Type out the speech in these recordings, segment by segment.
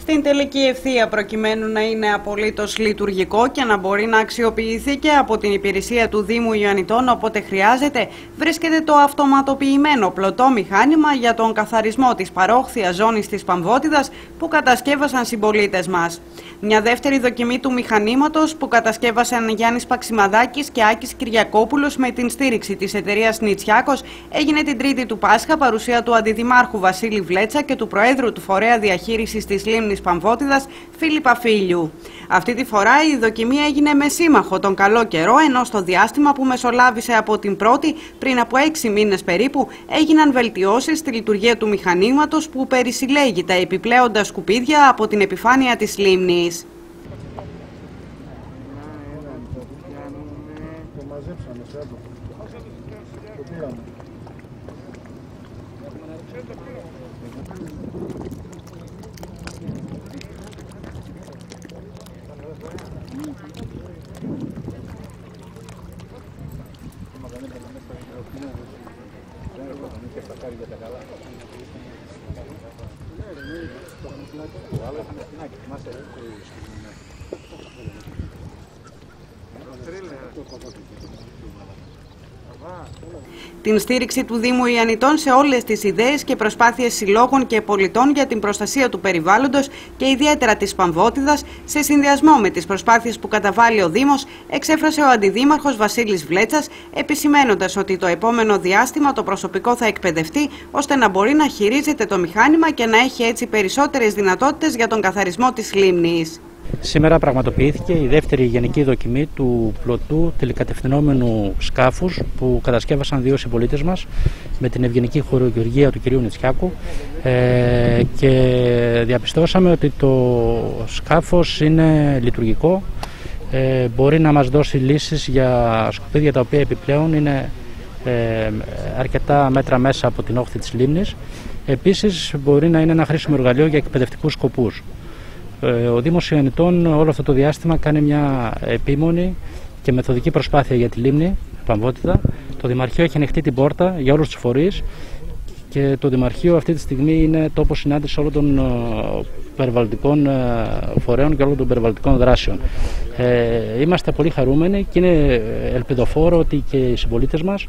στην τελική ευθεία προκειμένου να είναι απολύτως λειτουργικό και να μπορεί να αξιοποιηθεί και από την υπηρεσία του Δήμου Ιωαννιτών όποτε χρειάζεται, βρίσκεται το αυτοματοποιημένο πλωτό μηχάνημα για τον καθαρισμό της παρόχθιας ζώνης της Παμβότιδας που κατασκεύασαν συμπολίτες μας. Μια δεύτερη δοκιμή του μηχανήματος που κατασκεύασαν Γιάννης Παξιμαδάκης και Άκης Κυριακόπουλος με την στήριξη της εταιρείας Νητσιάκος έγινε την Τρίτη του Πάσχα, παρουσία του Αντιδημάρχου Βασίλη Βλέτσα και του Προέδρου του Φορέα Διαχείρισης της Λίμνης Παμβότιδας Φίλιππα Φίλιου. Αυτή τη φορά η δοκιμή έγινε με σύμμαχο τον καλό καιρό, ενώ στο διάστημα που μεσολάβησε από την πρώτη, πριν από 6 μήνες περίπου, έγιναν βελτιώσεις στη λειτουργία του μηχανήματος που περισυλλέγει τα επιπλέοντα σκουπίδια από την επιφάνεια της λίμνης. Την στήριξη του Δήμου Ιωαννιτών σε όλες τις ιδέες και προσπάθειες συλλόγων και πολιτών για την προστασία του περιβάλλοντος και ιδιαίτερα της Παμβότιδας, σε συνδυασμό με τις προσπάθειες που καταβάλει ο Δήμος, εξέφρασε ο Αντιδήμαρχος Βασίλης Βλέτσας, επισημένοντας ότι το επόμενο διάστημα το προσωπικό θα εκπαιδευτεί ώστε να μπορεί να χειρίζεται το μηχάνημα και να έχει έτσι περισσότερες δυνατότητες για τον καθαρισμό της λίμνης. Σήμερα πραγματοποιήθηκε η δεύτερη γενική δοκιμή του πλωτού τελικατευθυνόμενου σκάφους που κατασκεύασαν 2 συμπολίτες μας με την ευγενική χορηγία του κυρίου Νητσιάκου και διαπιστώσαμε ότι το σκάφος είναι λειτουργικό, μπορεί να μας δώσει λύσεις για σκουπίδια τα οποία επιπλέον είναι αρκετά μέτρα μέσα από την όχθη της λίμνης. Επίσης μπορεί να είναι ένα χρήσιμο εργαλείο για εκπαιδευτικούς σκοπούς. Ο Δήμος Ιωαννιτών όλο αυτό το διάστημα κάνει μια επίμονη και μεθοδική προσπάθεια για τη λίμνη Παμβότιδα. Το Δημαρχείο έχει ανοιχτεί την πόρτα για όλους τους φορείς και το Δημαρχείο αυτή τη στιγμή είναι τόπος συνάντησης όλων των περιβαλλοντικών φορέων και όλων των περιβαλλοντικών δράσεων. Είμαστε πολύ χαρούμενοι και είναι ελπιδοφόρο ότι και οι συμπολίτες μας,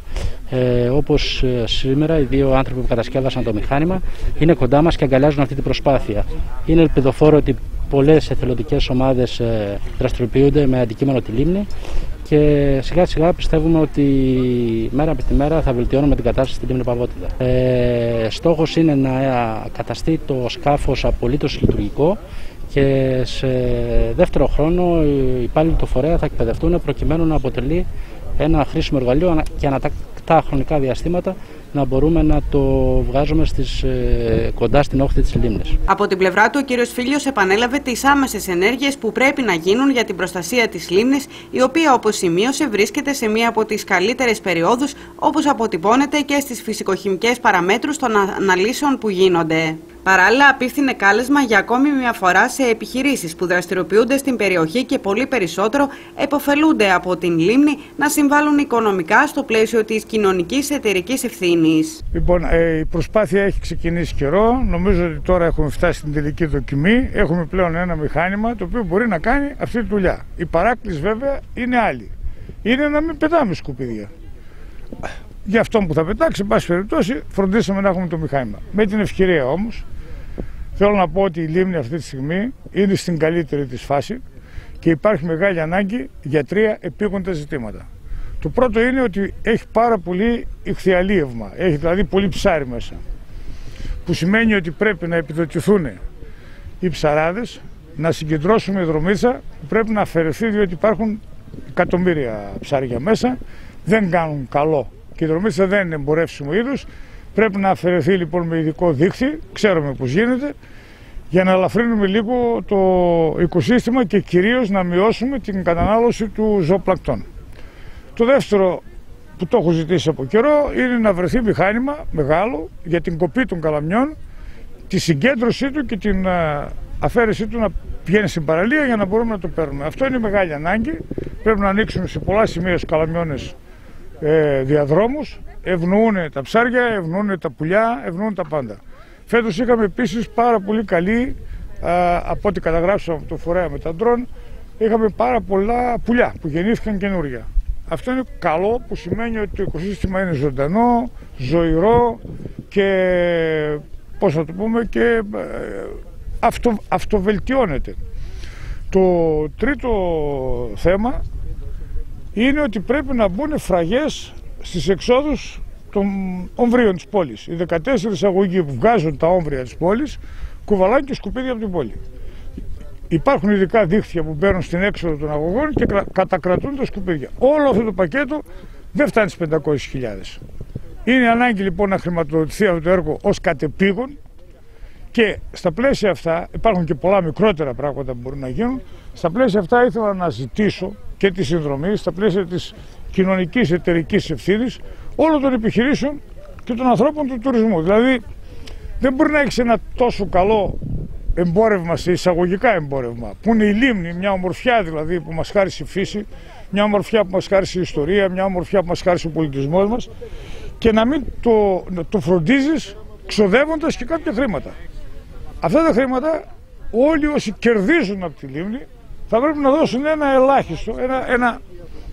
όπως σήμερα οι 2 άνθρωποι που κατασκεύασαν το μηχάνημα, είναι κοντά μας και αγκαλιάζουν αυτή την προσπάθεια. Είναι ελπιδοφόρο ότι πολλές εθελοντικές ομάδες δραστηριοποιούνται με αντικείμενο τη λίμνη και σιγά σιγά πιστεύουμε ότι μέρα από τη μέρα θα βελτιώνουμε την κατάσταση στην λίμνη Παμβότιδα. Στόχος είναι να καταστεί το σκάφος απολύτως λειτουργικό και σε δεύτερο χρόνο οι υπάλληλοι του φορέα θα εκπαιδευτούν προκειμένου να αποτελεί ένα χρήσιμο εργαλείο και ανατακτά χρονικά διαστήματα να μπορούμε να το βγάζουμε κοντά στην όχθη της λίμνης. Από την πλευρά του, ο κύριος Φίλιος επανέλαβε τις άμεσες ενέργειες που πρέπει να γίνουν για την προστασία της λίμνης, η οποία, όπως σημείωσε, βρίσκεται σε μία από τις καλύτερες περιόδους, όπως αποτυπώνεται και στις φυσικοχημικές παραμέτρους των αναλύσεων που γίνονται. Παράλληλα, απίφθινε κάλεσμα για ακόμη μια φορά σε επιχειρήσεις που δραστηριοποιούνται στην περιοχή και πολύ περισσότερο επωφελούνται από την λίμνη να συμβάλλουν οικονομικά στο πλαίσιο της κοινωνικής εταιρικής ευθύνης. Λοιπόν, η προσπάθεια έχει ξεκινήσει καιρό. Νομίζω ότι τώρα έχουμε φτάσει στην τελική δοκιμή. Έχουμε πλέον ένα μηχάνημα το οποίο μπορεί να κάνει αυτή τη δουλειά. Η παράκληση βέβαια είναι άλλη. Είναι να μην πετάμε σκουπίδια. Για αυτό που θα πετάξει, εν πάση περιπτώσει, φροντίσαμε να έχουμε το μηχάνημα. Με την ευκαιρία όμως, θέλω να πω ότι η λίμνη αυτή τη στιγμή είναι στην καλύτερη της φάση και υπάρχει μεγάλη ανάγκη για 3 επίγοντα ζητήματα. Το πρώτο είναι ότι έχει πάρα πολύ ιχθυαλίευμα, έχει δηλαδή πολύ ψάρι μέσα. Που σημαίνει ότι πρέπει να επιδοτηθούν οι ψαράδες, να συγκεντρώσουμε δρομίτσα που πρέπει να αφαιρεθεί διότι υπάρχουν εκατομμύρια ψάρια μέσα, δεν κάνουν καλό. Και η δρομίτσα δεν είναι εμπορεύσιμο είδους. Πρέπει να αφαιρεθεί λοιπόν με ειδικό δίχτυ, ξέρουμε πώς γίνεται, για να ελαφρύνουμε λίγο το οικοσύστημα και κυρίως να μειώσουμε την κατανάλωση του ζωοπλακτών. Το δεύτερο που το έχω ζητήσει από καιρό είναι να βρεθεί μηχάνημα μεγάλο για την κοπή των καλαμιών, τη συγκέντρωσή του και την αφαίρεσή του να πηγαίνει στην παραλία για να μπορούμε να το παίρνουμε. Αυτό είναι μεγάλη ανάγκη. Πρέπει να ανοίξουμε σε πολλά σημεία στους καλαμιώνες διαδρόμους, ευνοούν τα ψάρια, ευνοούν τα πουλιά, ευνοούν τα πάντα. Φέτος είχαμε επίσης πάρα πολύ καλή από ό,τι καταγράψαμε από το φορέα με τα ντρόν, είχαμε πάρα πολλά πουλιά που γεννήθηκαν καινούργια. Αυτό είναι καλό, που σημαίνει ότι το οικοσύστημα είναι ζωντανό, ζωηρό και, πώς να το πούμε, και αυτοβελτιώνεται. Το τρίτο θέμα είναι ότι πρέπει να μπουν φραγές στις εξόδους των ομβρίων της πόλης. Οι 14 αγωγοί που βγάζουν τα όμβρια της πόλης κουβαλάνε και σκουπίδια από την πόλη. Υπάρχουν ειδικά δίχτυα που μπαίνουν στην έξοδο των αγωγών και κατακρατούν τα σκουπίδια. Όλο αυτό το πακέτο δεν φτάνει στις 500.000. Είναι ανάγκη λοιπόν να χρηματοδοτηθεί αυτό το έργο ως κατεπήγον, και στα πλαίσια αυτά υπάρχουν και πολλά μικρότερα πράγματα που μπορούν να γίνουν. Στα πλαίσια αυτά ήθελα να ζητήσω και τη συνδρομή στα πλαίσια της κοινωνικής εταιρικής ευθύνης όλων των επιχειρήσεων και των ανθρώπων του τουρισμού. Δηλαδή δεν μπορεί να έχεις ένα τόσο καλό εμπόρευμα, σε εισαγωγικά εμπόρευμα, που είναι η λίμνη, μια ομορφιά δηλαδή που μας χάρισε η φύση, μια ομορφιά που μας χάρισε η ιστορία, μια ομορφιά που μας χάρισε ο πολιτισμός μας, και να μην το φροντίζεις ξοδεύοντας και κάποια χρήματα. Αυτά τα χρήματα όλοι όσοι κερδίζουν από τη λίμνη θα πρέπει να δώσουν ένα ελάχιστο, ένα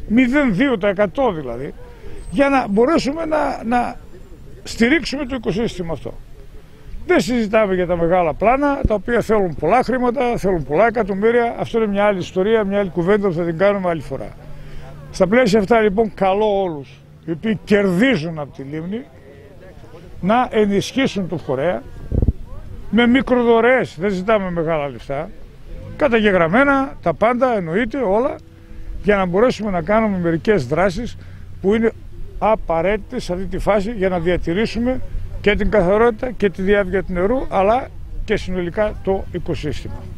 0,2% δηλαδή, για να μπορέσουμε να στηρίξουμε το οικοσύστημα αυτό. Δεν συζητάμε για τα μεγάλα πλάνα, τα οποία θέλουν πολλά χρήματα, θέλουν πολλά εκατομμύρια. Αυτό είναι μια άλλη ιστορία, μια άλλη κουβέντα που θα την κάνουμε άλλη φορά. Στα πλαίσια αυτά λοιπόν καλώ όλους οι οποίοι κερδίζουν από τη λίμνη να ενισχύσουν το φορέα με μικροδωρεές, δεν ζητάμε μεγάλα λεφτά, καταγεγραμμένα τα πάντα, εννοείται όλα, για να μπορέσουμε να κάνουμε μερικές δράσεις που είναι απαραίτητες σε αυτή τη φάση για να διατηρήσουμε και την καθαρότητα και τη διάβγεια του νερού, αλλά και συνολικά το οικοσύστημα.